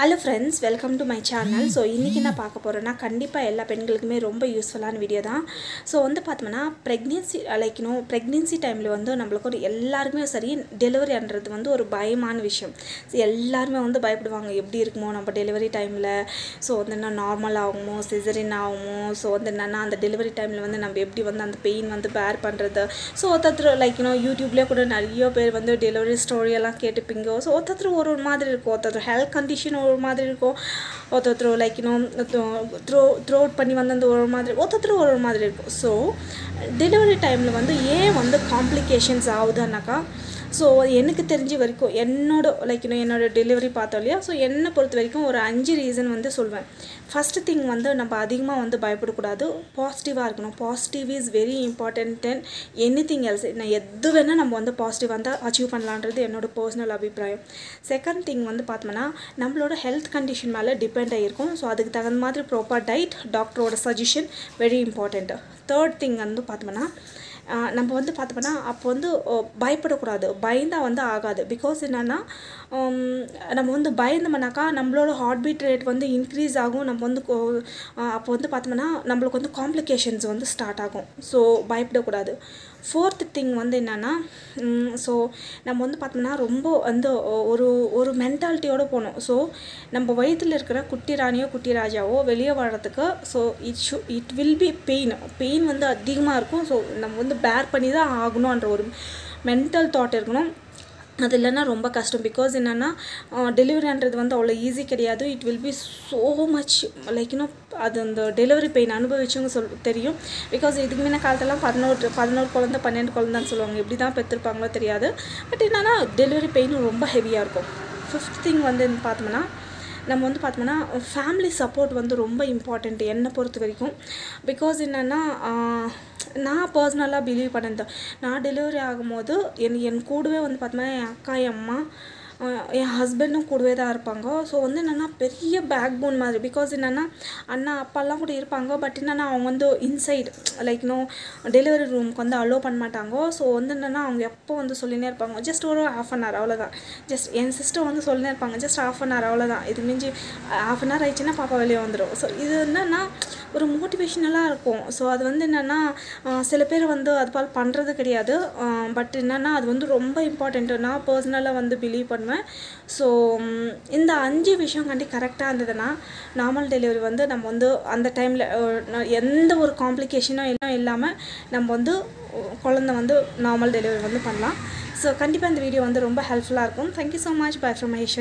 Hello friends, welcome to my channel. So இன்னைக்கு நான் பார்க்க போறேன்னா கண்டிப்பா எல்லா பெண்களுக்குமே ரொம்ப யூஸ்ஃபுல்லான வீடியோ தான். சோ வந்து பார்த்தோம்னா pregnancy டைம்ல வந்து நமக்கு ஒரு எல்லாருக்குமே சரி டெலிவரின்றது வந்து ஒரு பயமான விஷயம். எல்லாரும் வந்து பயப்படுவாங்க எப்படி இருக்குமோ நம்ம டெலிவரி டைம்ல. சோ வந்து என்ன நார்மல் ஆகுமோ சிசேரியன் ஆகுமோ சோ வந்து என்னன்னா அந்த டெலிவரி டைம்ல வந்து நம்ம எப்படி வந்து அந்த பெயின் வந்து பேர் பண்றது. சோ ஒருத்தர் யூடியூப்ல கூட நிறைய பேர் வந்து டெலிவரி ஸ்டோரி எல்லாம் கேட்டுப்பீங்க. சோ ஒருத்தர் ஒரு மாதிரி இருக்கும். ஒருத்தர் ஹெல்த் கண்டிஷன் ஒரு மாதிரி இருக்கும். ஒருத்தர் த்ரோட் பண்ணி வந்து ஒரு மாதிரி ஒரு மாதிரி இருக்கும். ஸோ டெலிவரி டைமில் வந்து ஏன் வந்து காம்ப்ளிகேஷன்ஸ் ஆகுதுன்னாக்கா ஸோ எனக்கு தெரிஞ்ச வரைக்கும் என்னோட டெலிவரி பார்த்தோம் இல்லையா. ஸோ என்னை பொறுத்த வரைக்கும் ஒரு 5 ரீசன் வந்து சொல்வேன். ஃபஸ்ட்டு திங் வந்து நம்ம அதிகமாக வந்து பயப்படக்கூடாது, பாசிட்டிவாக இருக்கணும். Positive is very important than anything else. நான் எது வேணால் நம்ம வந்து பாசிட்டிவ் வந்து அச்சீவ் பண்ணலான்றது என்னோட பர்சனல் அபிப்பிராயம். செகண்ட் திங் வந்து பார்த்தோம்னா நம்மளோட ஹெல்த் கண்டிஷன் மேலே டிபெண்ட் ஆகிருக்கும். ஸோ அதுக்கு தகுந்த மாதிரி ப்ராப்பர் டயட், டாக்டரோட suggestion very important. Third thing வந்து பார்த்தோம்னா நம்ம வந்து பார்த்தோம்னா அப்போ வந்து பயப்படக்கூடாது, பயந்தால் வந்து ஆகாது. பிகாஸ் என்னென்னா நம்ம வந்து பயந்தோம்னாக்கா நம்மளோட ஹார்ட் பீட் ரேட் வந்து இன்க்ரீஸ் ஆகும். நம்ம வந்து அப்போ வந்து பார்த்தோம்னா நம்மளுக்கு வந்து காம்ப்ளிகேஷன்ஸ் வந்து ஸ்டார்ட் ஆகும். ஸோ பயப்படக்கூடாது. ஃபோர்த் திங் வந்து என்னென்னா ஸோ நம்ம வந்து பார்த்தோம்னா ரொம்ப வந்து ஒரு மென்டாலிட்டியோடு போகணும். ஸோ நம்ம வயிற்றில் இருக்கிற குட்டி ராணியோ குட்டி ராஜாவோ வெளியே வர்றதுக்கு so it will be pain வந்து அதிகமாக இருக்கும். ஸோ நம்ம வந்து பேர் பண்ணி தான் ஆகணுன்ற ஒரு மென்டல் தாட் இருக்கணும். அது இல்லைன்னா ரொம்ப கஷ்டம். பிகாஸ் என்னென்னா டெலிவரின்றது வந்து அவ்வளோ ஈஸி கிடையாது. It will be so much அது அந்த டெலிவரி பெயின் அனுபவிச்சவங்க தெரியும். பிகாஸ் இதுக்கு முன்ன காலத்தெல்லாம் 11 குழந்தை 12 குழந்தைன்னு சொல்லுவாங்க. எப்படி தான் பெற்றிருப்பாங்களோ தெரியாது. பட் என்னென்னா டெலிவரி பெயின் ரொம்ப ஹெவியாக இருக்கும். ஃபிஃப்த் திங் வந்து பார்த்தோம்னா நம்ம வந்து பார்த்தோம்னா ஃபேமிலி சப்போர்ட் வந்து ரொம்ப இம்பார்ட்டண்ட் என்னை பொறுத்த வரைக்கும். பிகாஸ் என்னென்னா நான் பர்சனலாக பிலீவ் பண்ணேன். நான் டெலிவரி ஆகும்போது என் கூடவே வந்து பார்த்தோம்னா என் அக்கா, என் அம்மா, என் ஹஸ்பண்டும் கூடவே தான் இருப்பாங்க. ஸோ வந்து என்னென்னா பெரிய பேக் போன் மாதிரி. பிகாஸ் என்னென்னா அண்ணா அப்பாலாம் கூட இருப்பாங்க. பட் என்னென்னா அவங்க வந்து இன்சைடு டெலிவரி ரூமுக்கு வந்து அலோவ் பண்ண மாட்டாங்க. ஸோ வந்து என்னென்னா அவங்க எப்போ வந்து சொல்லினே இருப்பாங்க, ஜஸ்ட் ஒரு ½ அன் ஹவர் அவ்வளோதான். ஜஸ்ட் என் சிஸ்டர் வந்து சொல்லினே இருப்பாங்க, ஜஸ்ட் ½ அன் ஹவர் அவ்வளோதான். இது மிஞ்சி ½ அன் ஹவர் ஆயிடுச்சுன்னா பாப்பா வெளியே வந்துடும். ஸோ இது என்னென்னா ஒரு மோட்டிவேஷ்னலாக இருக்கும். ஸோ அது வந்து என்னென்னா சில பேர் வந்து அது போல் பண்ணுறது கிடையாது. பட் என்னென்னா அது வந்து ரொம்ப இம்பார்ட்டண்ட்டு. நான் பர்சனலாக வந்து பிலீவ் பண்ணுவேன். ஸோ இந்த 5 விஷயம் கரெக்டாக இருந்ததுன்னா நார்மல் டெலிவரி வந்து நம்ம வந்து அந்த டைமில் எந்த ஒரு காம்ப்ளிகேஷனும் இல்லாமல் நம்ம வந்து குழந்தை வந்து நார்மல் டெலிவரி வந்து பண்ணலாம். ஸோ கண்டிப்பாக இந்த வீடியோ வந்து ரொம்ப ஹெல்ப்ஃபுல்லாக இருக்கும். Thank you so much. Bye from Mahesh.